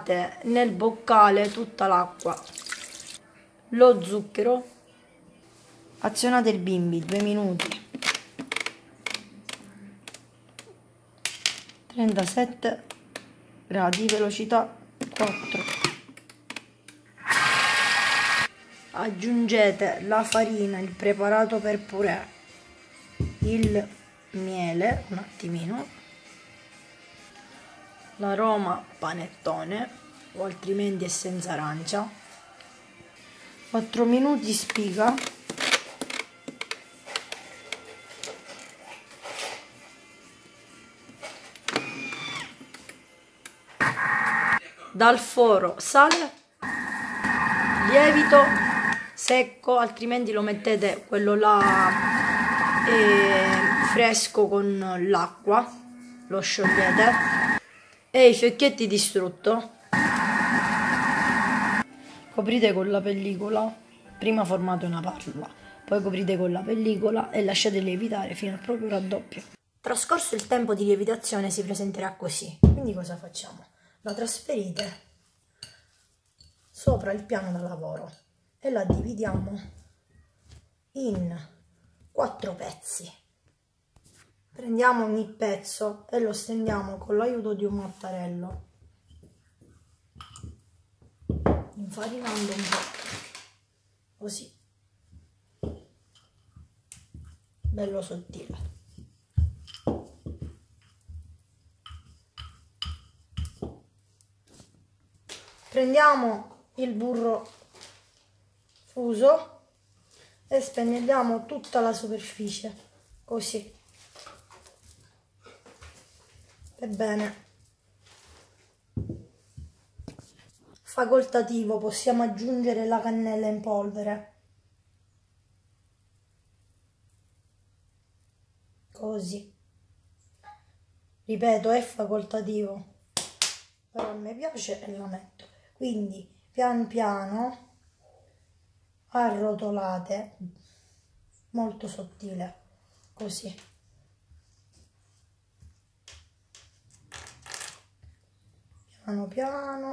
versate nel boccale tutta l'acqua, lo zucchero, azionate il bimbi 2 minuti, 37 gradi, velocità 4. Aggiungete la farina, il preparato per purè, il miele un attimino, l'aroma panettone o altrimenti essenza arancia, 4 minuti spiga, dal foro sale, lievito secco, altrimenti lo mettete quello là fresco con l'acqua, lo sciogliete, e i fiocchetti di strutto coprite con la pellicola, prima formate una palla, poi coprite con la pellicola e lasciate lievitare fino al proprio raddoppio. Trascorso il tempo di lievitazione si presenterà così, quindi cosa facciamo? La trasferite sopra il piano da lavoro e la dividiamo in 4 pezzi. Prendiamo ogni pezzo e lo stendiamo con l'aiuto di un mattarello, infarinando un po', così, bello sottile. Prendiamo il burro fuso e spennelliamo tutta la superficie, così, per bene. Facoltativo, possiamo aggiungere la cannella in polvere, così, ripeto, è facoltativo, però a me piace e la metto. Quindi pian piano arrotolate, molto sottile, così. Piano piano.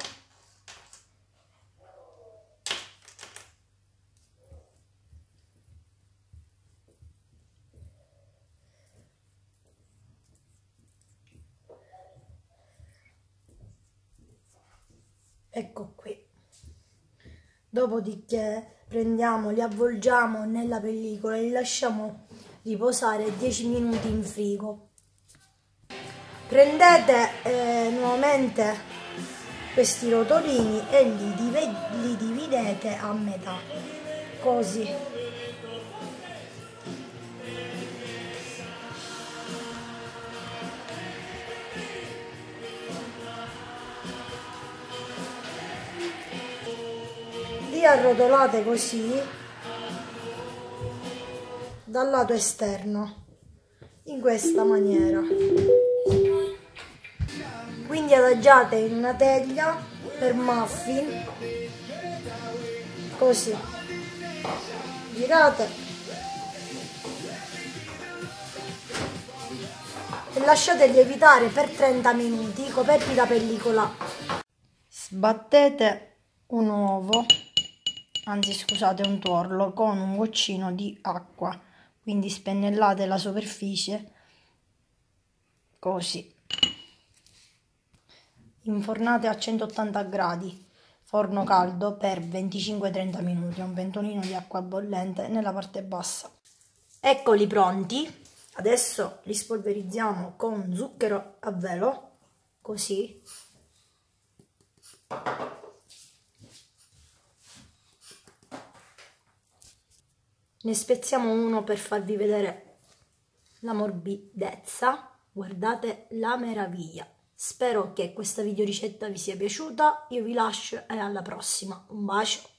Ecco qui. Dopodiché prendiamo, li avvolgiamo nella pellicola e li lasciamo riposare 10 minuti in frigo. Prendete nuovamente questi rotolini e li dividete a metà, così. Li arrotolate così dal lato esterno, in questa maniera. Quindi adagiate in una teglia per muffin, così, girate e lasciate lievitare per 30 minuti coperti da pellicola. Sbattete un uovo, anzi scusate, un tuorlo con un goccino di acqua, quindi spennellate la superficie così. Infornate a 180 gradi, forno caldo per 25-30 minuti, un pentolino di acqua bollente nella parte bassa. Eccoli pronti, adesso li spolverizziamo con zucchero a velo, così. Ne spezziamo uno per farvi vedere la morbidezza, guardate la meraviglia. Spero che questa videoricetta vi sia piaciuta, io vi lascio e alla prossima, un bacio.